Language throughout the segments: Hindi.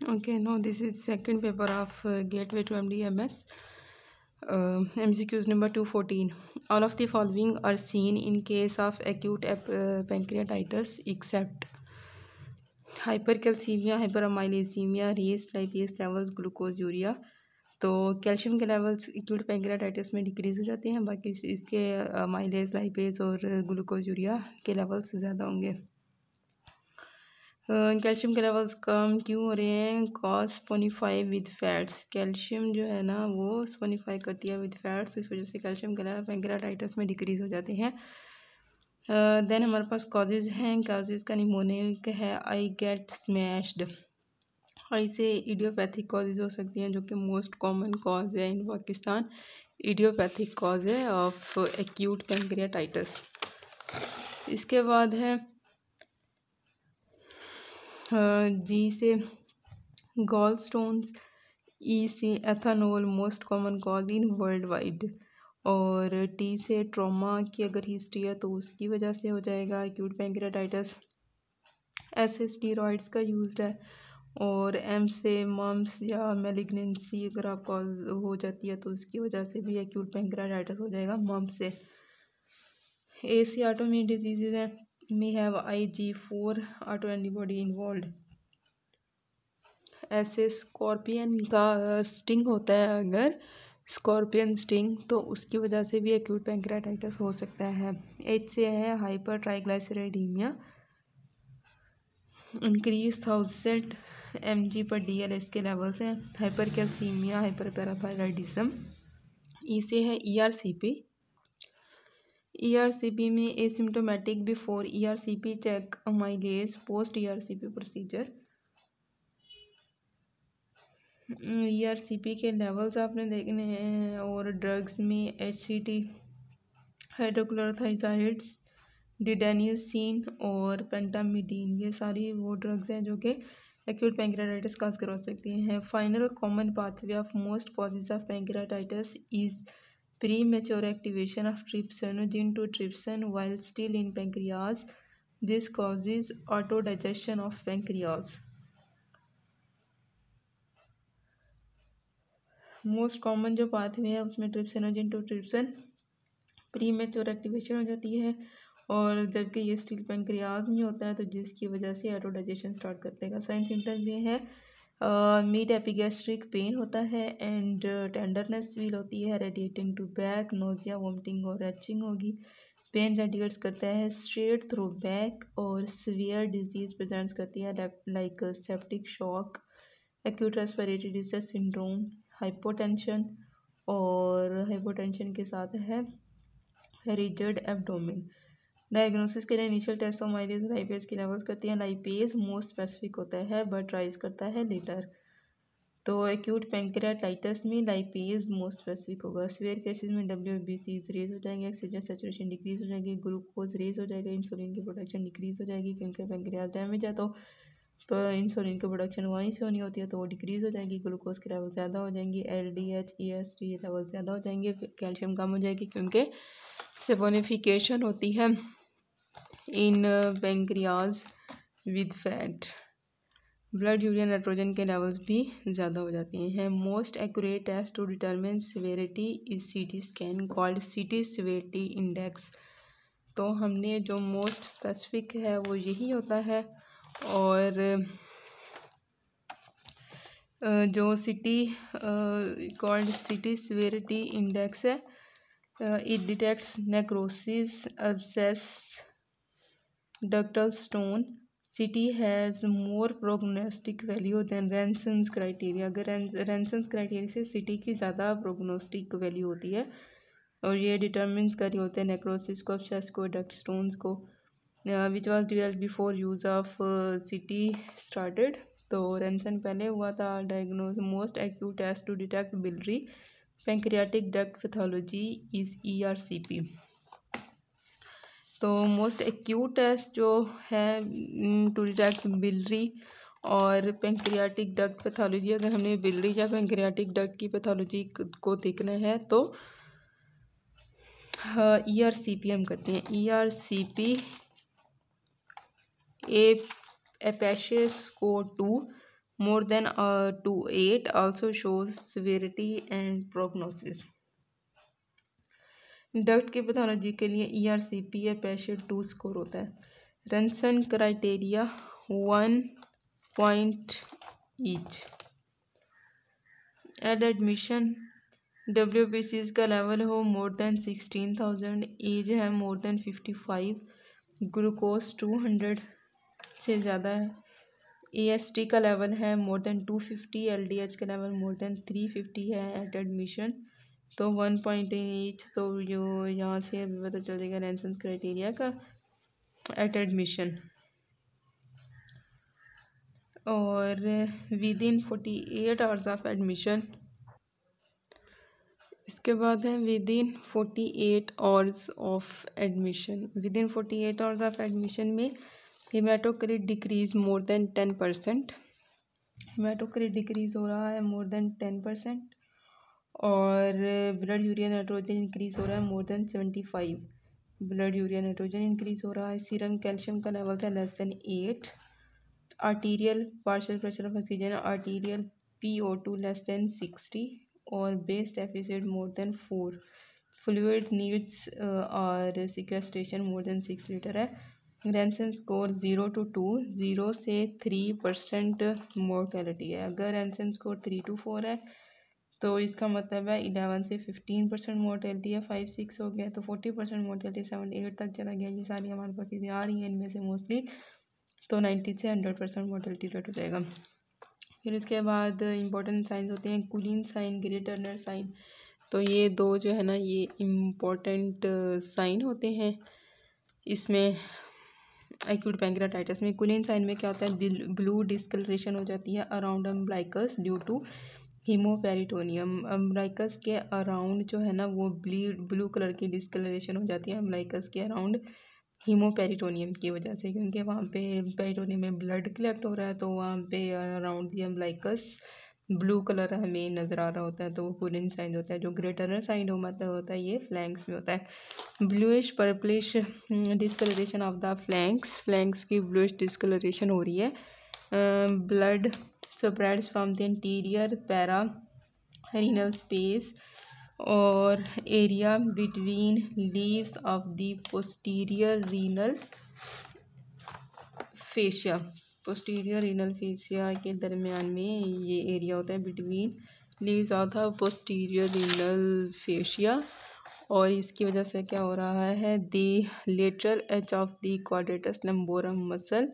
Okay, now this is second paper of Gateway to MDMS. MCQs number 214. All of the following are seen in case of acute pancreatitis except hypercalcemia, hyperamylasemia, raised lipase levels, glucosuria. तो कैल्शियम के लेवल्स एक्यूट पैंक्रियाटाइटिस में डिक्रीज़ हो जाते हैं, बाकी इसके माइलेज लाइपेज और ग्लूकोजूरिया के लेवल्स ज़्यादा होंगे। कैल्शियम के लेवल्स कम क्यों हो रहे हैं? Cause saponify with fats. Calcium जो है ना वो स्पोनिफाई करती है विद फैट्स, तो इस वजह से कैल्शियम के लेवल पैंक्रियाटाइटिस में डिक्रीज़ हो जाते हैं। देन हमारे पास कॉजेज़ हैं। कॉजेज़ का निमोनिक है आई गेट स्मैश्ड। आई से इडियोपैथिक कॉजेज़ हो सकती हैं, जो कि मोस्ट कॉमन कॉज है इन पाकिस्तान। इडियोपैथिक कॉज है ऑफ एक्यूट पैंक्रियाटाइटिस। इसके बाद है जी से गॉल स्टोन्स, ई से ethanol most common cause in worldwide, और टी से ट्रॉमा की अगर हिस्ट्री है तो उसकी वजह से हो जाएगा एक्यूट पैंक्रियाटाइटिस। एस से स्टीरॉइड्स का यूज्ड है, और एम से मम्स या मैलिग्नेंसी अगर आप कॉज हो जाती है तो उसकी वजह से भी एक्यूट पैंक्रियाटाइटिस हो जाएगा मम्स से। ए से ऑटोइम्यून डिजीजेज हैं, may have IG4 autoantibody involved। ऐसे स्कॉर्पियन का स्टिंग होता है, अगर स्कॉर्पियन स्टिंग, तो उसकी वजह से भी एक्यूट पैंक्रियाटाइटिस हो सकता है। एच से है हाइपर ट्राइग्लाइसराइडीमिया, इंक्रीज 1000 mg पर DL इसके लेवल्स हैं। Hypercalcaemia, hyperparathyroidism. E से है ERCP। ERCP में asymptomatic before ERCP check amylase, post ERCP procedure. ERCP के लेवल्स आपने देखने हैं, और ड्रग्स में HCT, हाइड्रोक्लोरोथाइजाइड्स, डिडेनियोसिन और पेंटामिडीन, ये सारी वो ड्रग्स हैं जो कि एक्यूट पैंक्रियाटाइटिस काज करवा सकती हैं। Final common pathway of most causes of pancreatitis is premature activation of trypsinogen to trypsin while still in pancreas. This causes autodigestion of pancreas. Most common जो पाथवे है उसमें trypsinogen to trypsin premature activation हो जाती है, और जबकि ये स्टिल पैंक्रियाज में होता है, तो जिसकी वजह से ऑटोडाइजेशन स्टार्ट कर देगा। साइन सिम्टम्स ये है मीट एपिगैस्ट्रिक पेन होता है, एंड टेंडरनेस फील होती है, radiating to back, nausea, vomiting और रेचिंग होगी। पेन रेडिएट्स करता है स्ट्रेट थ्रू बैक, और सीवियर डिजीज प्रेजेंट्स करती है like septic shock, acute respiratory distress syndrome, hypotension, और हाइपोटेंशन के साथ है रिजिड एब्डोमेन। डायग्नोसिस के लिए initial test of amylase lipase की लेवल्स करती हैं। लाइपेज मोस्ट स्पेसिफिक होता है बट राइज करता है लेटर, तो एक्यूट पैंक्रियाटाइटिस में लाइपेज मोस्ट स्पेसिफिक होगा। सीवियर केसेस में WBCs रेज हो जाएंगे, ऑक्सीजन सैचुरेशन डिक्रीज हो जाएगी, ग्लूकोज रेज हो जाएगा, इंसुलिन की प्रोडक्शन डिक्रीज हो जाएगी, क्योंकि पैंक्रियाज डैमेज है तो इंसुलिन की प्रोडक्शन वहीं से होनी होती है, तो वो डिक्रीज़ हो जाएगी, ग्लूकोज के लेवल ज़्यादा हो जाएंगी, LDH EST लेवल ज़्यादा हो जाएंगे, कैल्शियम कम हो जाएगी क्योंकि सेपोनिफिकेशन होती है in pancreas with fat. Blood urea nitrogen के लेवल्स भी ज़्यादा हो जाती हैं। Most accurate test to determine severity is CT scan called CT severity index. तो हमने जो मोस्ट स्पेसिफिक है वो यही होता है, और जो CT called CT severity index है, it detects necrosis, abscess, ductal stone. CT has more prognostic value than Ranson's criteria. अगर रेंसन्स क्राइटेरिया से CT की ज़्यादा प्रोग्नोस्टिक वैल्यू होती है, और ये डिटर्मिन्स कर रही होते हैं नेक्रोसिस को, अब्सेस को, डक्ट स्टोन्स को, which was developed before use of CT started. तो रेंसन पहले हुआ था। Diagnose most acute test to detect biliary pancreatic duct pathology is ERCP। तो मोस्ट एक्यूट टेस्ट जो है टू डिटेक्ट बिलरी और पैंक्रियाटिक डक्ट पैथोलॉजी, अगर हमने बिलरी या पैंक्रियाटिक डक्ट की पैथोलॉजी को देखना है तो ERCP हम करते हैं। ERCP एपेशेस को 2 more than to 8 also shows severity and prognosis। Duct की पैथोलॉजी के लिए ERCP या पेशेंट 2 स्कोर होता है। Ranson criteria 1 point each. At admission WBCs का लेवल हो मोर देन 16,000, एज है मोर देन 55, ग्लूकोज 200 से ज़्यादा है, AST का लेवल है मोर देन 250, LDH का लेवल मोर देन 350 है एट एडमिशन। तो 1 पॉइंट इन ईच। तो जो यहाँ से अभी पता चल जाएगा रैनसन क्राइटेरिया का एट एडमिशन। और within 48 hours of admission. इसके बाद है within 48 hours of admission. Within 48 hours of admission में haematocrit decrease more than 10%। Haematocrit decrease हो रहा है मोर देन 10%। और ब्लड यूरिया नाइट्रोजन इंक्रीज हो रहा है more than 75। Blood urea nitrogen increase हो रहा है। सीरम कैल्शियम का लेवल था less than 8। Arterial partial pressure of oxygen arterial PO2 less than 60 और base deficit more than 4। Fluid needs और सिक्वेस्ट्रेशन मोर देन 6 लीटर है। रैनसन स्कोर 0 to 2, 0 से 3% मोर्टेलिटी है। अगर रैनसन स्कोर 3 to 4 है तो इसका मतलब है 11 से 15% मोर्टेलिटी है। 5-6 हो गया तो 40% मोर्टेलिटी, 7-8 तक चला गया। ये सारी हमारे पास चीज़ें आ रही हैं इनमें से मोस्टली। तो 90 से 100% मोर्टेलिटी रेट हो जाएगा। फिर इसके बाद इंपॉर्टेंट साइंस होते हैं कुलीन साइन, ग्रे टर्नर साइन। तो ये दो जो है ना ये इम्पोर्टेंट साइन होते हैं इसमें एक्यूट पैंक्रियाटाइटिस में। कुलीन साइन में क्या होता है, ब्लू डिस्कलरेशन हो जाती है around umbilicus due to haemoperitoneum. Umbilicus के अराउंड जो है ना वो ब्लू कलर की डिस्कलरेशन हो जाती है अम्ब्लाइकस के अराउंड हीमोपेरिटोनियम की वजह से, क्योंकि वहाँ पे पेरिटोनियम में ब्लड कलेक्ट हो रहा है तो वहाँ पे around the umbilicus blue colour हमें नज़र आ रहा होता है। तो वो कुलीन साइन होता है। जो ग्रे टर्नर साइन हो मतलब होता है ये फ्लैंक्स में होता है। Bluish purplish discolouration of the flanks की ब्लूइश डिस्कलरेशन हो रही है। Blood spreads from the anterior para-renal space और area between leaves of the posterior renal fascia। posterior renal fascia के दरमियान में ये एरिया होता है between leaves of the posterior renal fascia। और इसकी वजह से क्या हो रहा है, the lateral edge of the quadratus lumborum muscle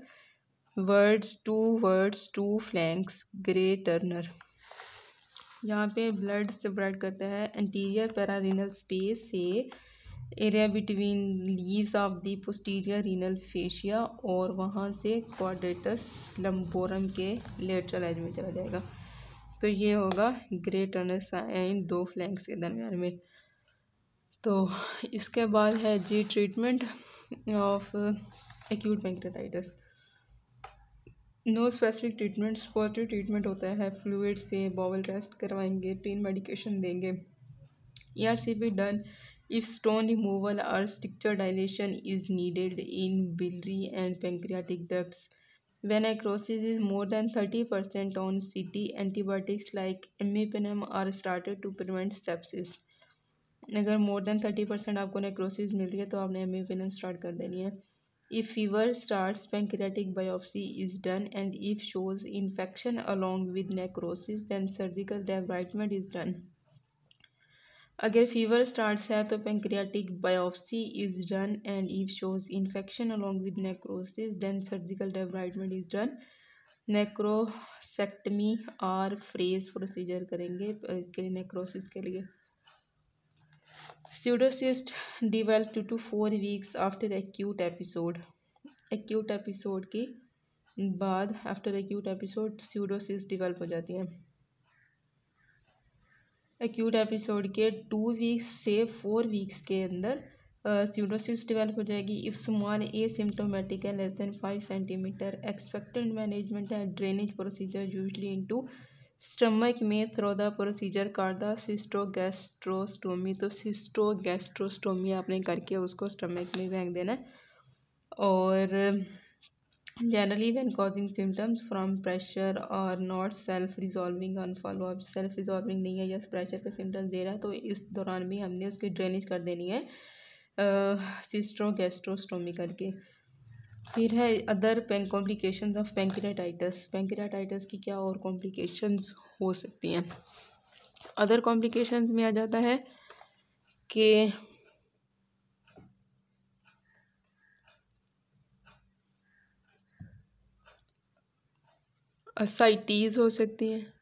words to flanks Grey Turner. यहाँ पे ब्लड स्प्रेड करता है एंटीरियर पैरारीनल स्पेस से area between leaves of the posterior renal fascia और वहाँ से क्वाड्रेटस लंबोरम के लेटरल एज में चला जाएगा। तो ये होगा ग्रे टर्नर साइन दो फ्लैंक्स के दरमियान में। तो इसके बाद है जी treatment of acute pancreatitis. No specific treatment, supportive treatment होता है। फ्लूइड से बॉवल टेस्ट करवाएंगे, पेन मेडिकेशन देंगे। ERCP done if stone removal और stricture dilation is needed in biliary and pancreatic ducts. When necrosis is more than 30% on CT, antibiotics like imipenem are started to prevent sepsis. अगर मोर देन 30% आपको नेक्रोसिस मिल रही है तो आपने इमिपेनम स्टार्ट कर देनी है। If fever starts, pancreatic biopsy is done, and if shows infection along with necrosis, then surgical debridement is done. अगर फीवर स्टार्ट्स है तो pancreatic biopsy is done and if shows infection along with necrosis then surgical debridement is done. Necrosectomy और फ्रेज प्रोसीजर करेंगे इसके लिए, नेक्रोसिस के लिए। Pseudocyst develop 2 to 4 weeks after acute episode। Acute episode के बाद after acute episode pseudocyst develop हो जाती हैं। एक्यूट एपिसोड के 2 वीक्स से 4 वीक्स के अंदर स्यूडोसिस्ट डिवेल्प हो जाएगी। इफ़ स्मॉल एसिम्प्टोमेटिक है less than 5 centimetre, expected management है drainage procedure usually into stomach में through the procedure called the cystogastrostomy. तो सिस्टोगैस्ट्रोस्टोमी आपने करके उसको स्टमक में फेंक देना है। और generally when causing symptoms from pressure और नॉट सेल्फ रिजॉल्विंग अनफॉलो। अब सेल्फ रिजॉल्विंग नहीं है या प्रेशर पे सिम्टम्स दे रहा है तो इस दौरान भी हमने उसकी ड्रेनेज कर देनी है सिस्ट्रोगैस्ट्रोस्टोमी करके। फिर है other complications of pancreatitis. Pancreatitis की क्या और कॉम्प्लिकेशंस हो सकती हैं? अदर कॉम्प्लिकेशंस में आ जाता है कि असाइटीज़ हो सकती हैं,